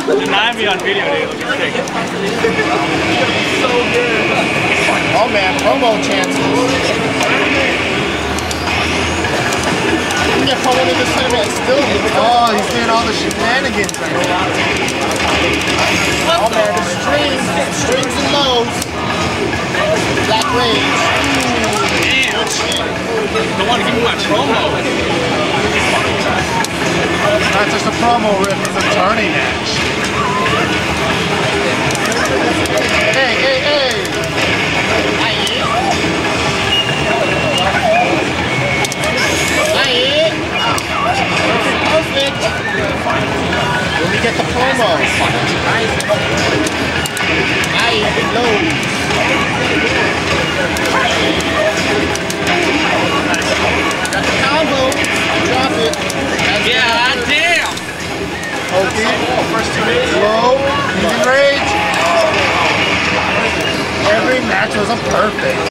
Deny me on video, dude. Look at this. So good. Oh man, promo chances. You get promo in this tournament and still. Oh, he's doing all the shenanigans. Oh man, the strings and lows. Black Rage. Damn. Don't want to give me my promo. It's not just a promo rip, it's a Tourney match. Hey, hey, hey! Perfect! Let me get the promo. Big lows. Got the combo. Drop it. Yeah, damn! Okay. First two hits. Low. Medium rage. Every match was a perfect.